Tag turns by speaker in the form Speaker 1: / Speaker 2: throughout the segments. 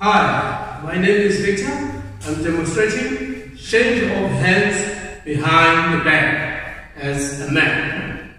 Speaker 1: Hi, my name is Victor. I'm demonstrating change of hands behind the back as a man.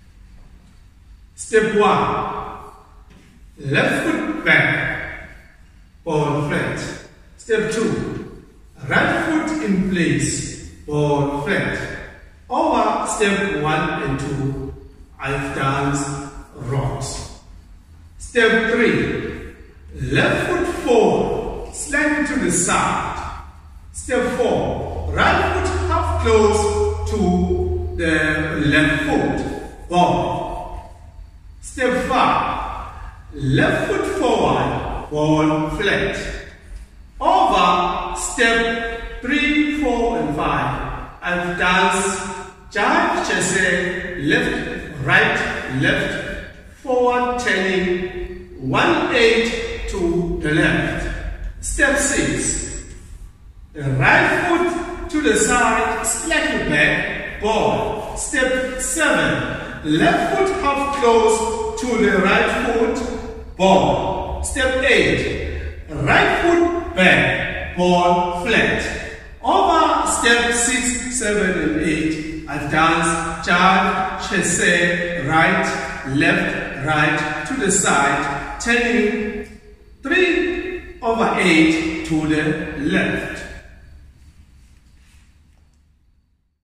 Speaker 1: Step 1. Left foot back, ball flat. Step 2. Right foot in place, ball flat. Over step 1 and 2, I've done rocks. Step 3. Left foot forward, slightly to the side. Step 4. Right foot half close to the left foot, ball. Step 5. Left foot forward, ball flat. Over step 3, 4 and 5, I've danced jive chassé, left, right, left, forward turning 1-8 to the left. Step 6. The right foot to the side, slightly back, ball. Step 7. Left foot half close to the right foot, ball. Step 8. Right foot back, ball flat. Over step 6, 7 and 8, I've danced jive, chassé, right, left, right to the side, turning 3/8 to the left.